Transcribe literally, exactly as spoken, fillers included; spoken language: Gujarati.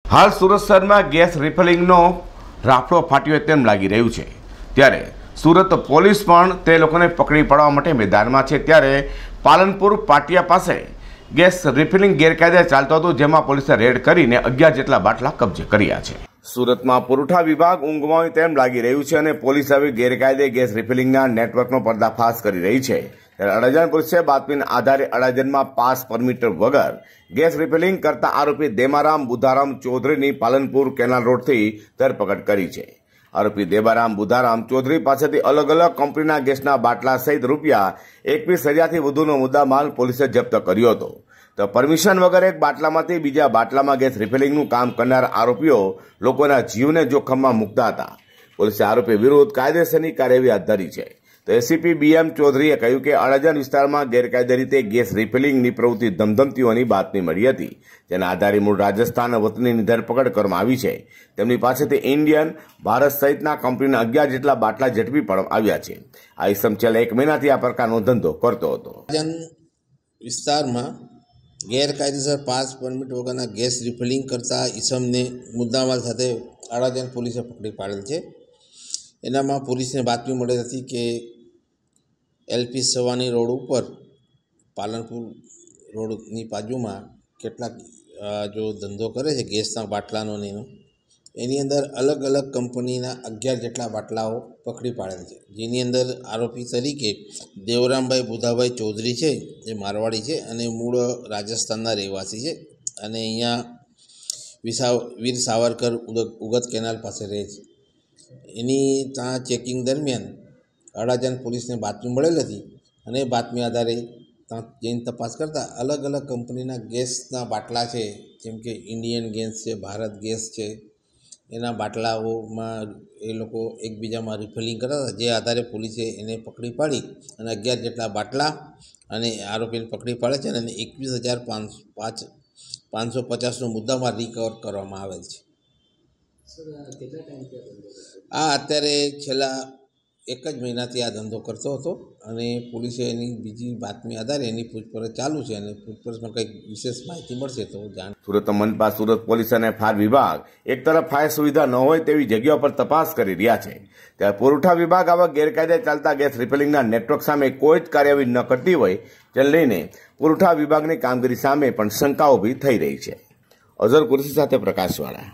હાલ સુરત શહેરમાં ગેસ રિફિલિંગનો રાફડો ફાટ્યો તેમ લાગી રહ્યું છે, ત્યારે સુરત પોલીસ પણ તે લોકોને પકડી પાડવા માટે મેદાનમાં છે। ત્યારે પાલનપુર પાટિયા પાસે ગેસ રિફિલિંગ ગેરકાયદે ચાલતો હતો, જેમાં પોલીસે રેડ કરીને અગિયાર જેટલા બાટલા કબજે કર્યા છે। સુરતમાં પુરવઠા વિભાગ ઊંઘમાં હોય તેમ લાગી રહ્યું છે અને પોલીસ હવે ગેરકાયદે ગેસ રિફિલિંગના નેટવર્કનો પર્દાફાશ કરી રહી છે। ત્યારે અડાજણ પોલીસે બાતમીના આધારે અડાજણમાં પાસ પરમિટ વગર ગેસ રિફિલિંગ કરતા આરોપી દેમારામ બુધારામ ચૌધરીની પાલનપુર કેનાલ રોડથી ધરપકડ કરી છે। આરોપી દેબારામ બુધારામ ચૌધરી પાસેથી અલગ અલગ કંપનીના ગેસના બાટલા સહિત રૂપિયા એકવીસ હજારથી વધુનો મુદ્દામાલ પોલીસે જપ્ત કર્યો હતો। તો પરમિશન વગર એક બાટલામાંથી બીજા બાટલામાં ગેસ રિફિલિંગનું કામ કરનાર આરોપીઓ લોકોના જીવને જોખમમાં મૂકતા હતા। પોલીસે આરોપી વિરુદ્ધ કાયદેસરની કાર્યવાહી હાથ ધરી છે। તો એસીપી બીએમ ચૌધરીએ કહ્યું કે અડાજણ વિસ્તારમાં ગેરકાયદે રીતે ગેસ રિફિલિંગની પ્રવૃત્તિ ધમધમતી બાતમી મળી હતી, જેના આધારે મૂળ રાજસ્થાન વતનીની ધરપકડ કરવામાં આવી છે। તેમની પાસેથી ઇન્ડિયન, ભારત સહિતના કંપનીના અગિયાર જેટલા બાટલા ઝડપી પાડવામાં આવ્યા છે। આ ઇસમ છેલ્લા એક મહિનાથી આ પ્રકારનો ધંધો કરતો હતો। અડાજણ વિસ્તારમાં ગેરકાયદેસર પાસ પરમિટ વગરના ગેસ રિફિલિંગ કરતા ઈસમને મુદ્દામાલ સાથે અડાજણ પોલીસે પકડી પાડેલ છે। એનામાં પોલીસને બાતમી મળેલ હતી કે એલપી સવાની રોડ ઉપર પાલનપુર રોડની બાજુમાં કેટલાક જો ધંધો કરે છે ગેસના બાટલાનો ને એનો, એની અંદર અલગ અલગ કંપનીના અગિયાર જેટલા બાટલાઓ પકડી પાડેલ છે, જેની અંદર આરોપી તરીકે દેવરામભાઈ બુધાભાઈ ચૌધરી છે, જે મારવાડી છે અને મૂળ રાજસ્થાનના રહેવાસી છે અને અહીંયા વિસા વીર સાવરકર ઉગત કેનાલ પાસે રહે છે। એની ત્યાં ચેકિંગ દરમિયાન અડાજણ પોલીસને બાતમી મળેલ હતી અને બાતમી આધારે ત્યાં જઈને તપાસ કરતાં અલગ અલગ કંપનીના ગેસના બાટલા છે, જેમ કે ઇન્ડિયન ગેસ છે, ભારત ગેસ છે, એના બાટલાઓમાં એ લોકો એકબીજામાં રિફિલિંગ કરતા હતા, જે આધારે પોલીસે એને પકડી પાડી અને અગિયાર જેટલા બાટલા અને આરોપીને પકડી પાડે છે અને એકવીસ હજાર પાંચ પાંચ પાંચસો પચાસનો મુદ્દામાં રિકવર કરવામાં આવેલ છે। આ અત્યારે છેલ્લા એક જ મહિનાથી આ ધંધો કરતો હતો અને પોલીસે એની બીજી બાતમી આધારે એની પૂછપરછ ચાલુ છે અને પૂછપરછમાં કંઈક વિશેષ માહિતી મળશે તો જાણ। સુરત મનપા, સુરત પોલીસ અને ફાયર વિભાગ એક તરફ ફાયર સુવિધા ન હોય તેવી જગ્યાઓ પર તપાસ કરી રહ્યા છે, ત્યારે પુરવઠા વિભાગ આવા ગેરકાયદે ચાલતા ગેસ રિફિલિંગના નેટવર્ક સામે કોઈ જ કાર્યવાહી ન કરતી હોય, જેને લઈને પુરવઠા વિભાગની કામગીરી સામે પણ શંકા ઊભી થઈ રહી છે। અઝર કુરેશી સાથે પ્રકાશવાળા।